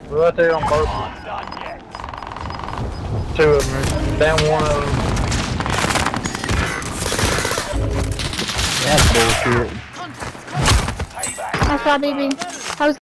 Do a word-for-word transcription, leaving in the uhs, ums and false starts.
We're right there on both. Two of them. Down one of them. That's bullshit. I saw B B.